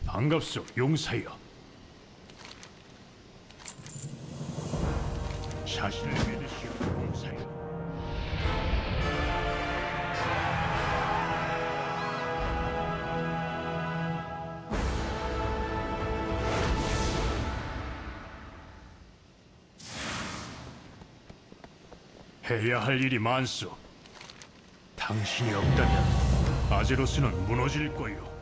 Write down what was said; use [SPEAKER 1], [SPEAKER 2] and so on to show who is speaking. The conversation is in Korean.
[SPEAKER 1] 반갑소, 용사여. 자신을 믿으시오, 용사여. 해야 할 일이 많소. 당신이 없다면 아제로스는 무너질 거요.